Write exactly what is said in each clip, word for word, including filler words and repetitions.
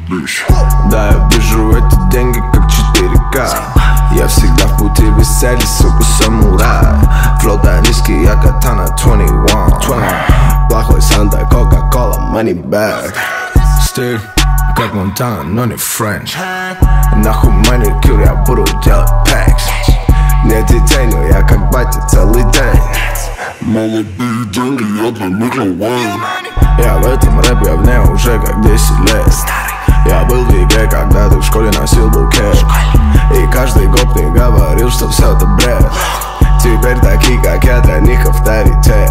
Да, я вижу эти деньги как четыре ка. Я всегда в пути без цели, сука, самурай. Флоу да низкий, я Катана двадцать один. Плохой Санта, Кока-Кола, money bag. Стиль как Монтана, но не Френч. Нахуй маникюр, я буду делать пэкс. Нет детей, но я как батя целый день. Молодые деньги, я для них лован. Я в этом рэпе, я в ней уже как десять лет. Я был в игре, когда ты в школе носил букет. И каждый гоп мне говорил, что все это бред. Теперь такие, как я, для них авторитет.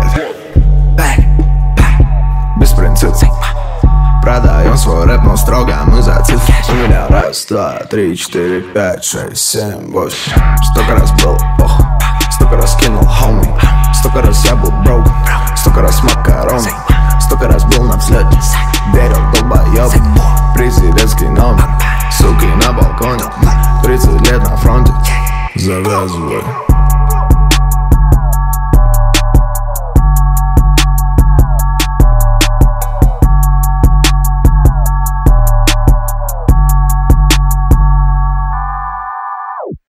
Без принципов продаем свой рэп, но строго мы за цифры. У меня раз, два, три, четыре, пять, шесть, семь, восемь. Столько раз было плохо, столько раз кинул хоми. Столько раз я был broken, столько раз макароны. Столько раз был на взлете, верил долбоёбы. Президентский номер, суки на балконе. Тридцать лет на фронте, завязывай.